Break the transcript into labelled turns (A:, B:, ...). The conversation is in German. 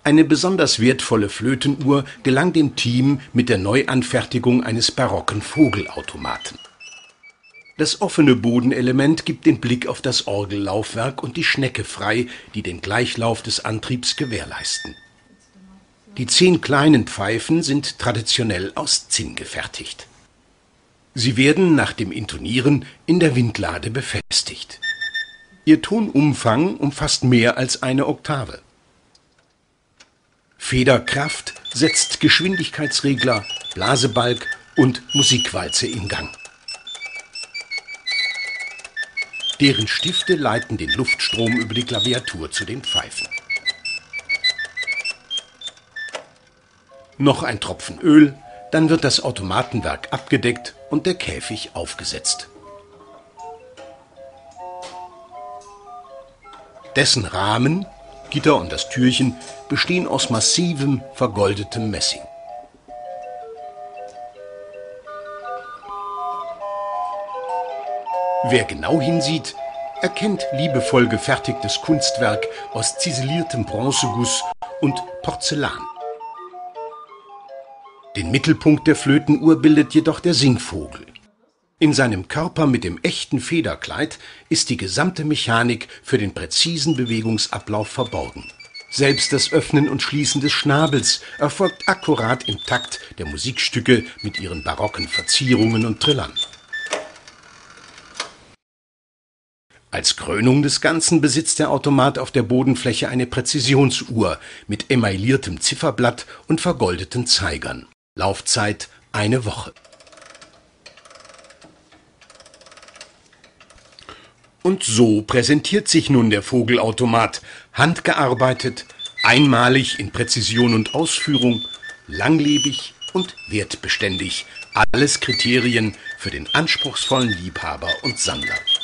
A: Eine besonders wertvolle Flötenuhr gelang dem Team mit der Neuanfertigung eines barocken Vogelautomaten. Das offene Bodenelement gibt den Blick auf das Orgellaufwerk und die Schnecke frei, die den Gleichlauf des Antriebs gewährleisten. Die 10 kleinen Pfeifen sind traditionell aus Zinn gefertigt. Sie werden nach dem Intonieren in der Windlade befestigt. Ihr Tonumfang umfasst mehr als eine Oktave. Federkraft setzt Geschwindigkeitsregler, Blasebalg und Musikwalze in Gang. Deren Stifte leiten den Luftstrom über die Klaviatur zu den Pfeifen. Noch ein Tropfen Öl, dann wird das Automatenwerk abgedeckt und der Käfig aufgesetzt. Dessen Rahmen, Gitter und das Türchen bestehen aus massivem, vergoldetem Messing. Wer genau hinsieht, erkennt liebevoll gefertigtes Kunstwerk aus ziseliertem Bronzeguss und Porzellan. Den Mittelpunkt der Flötenuhr bildet jedoch der Singvogel. In seinem Körper mit dem echten Federkleid ist die gesamte Mechanik für den präzisen Bewegungsablauf verborgen. Selbst das Öffnen und Schließen des Schnabels erfolgt akkurat im Takt der Musikstücke mit ihren barocken Verzierungen und Trillern. Als Krönung des Ganzen besitzt der Automat auf der Bodenfläche eine Präzisionsuhr mit emailliertem Zifferblatt und vergoldeten Zeigern. Laufzeit 1 Woche. Und so präsentiert sich nun der Vogelautomat, handgearbeitet, einmalig in Präzision und Ausführung, langlebig und wertbeständig. Alles Kriterien für den anspruchsvollen Liebhaber und Sammler.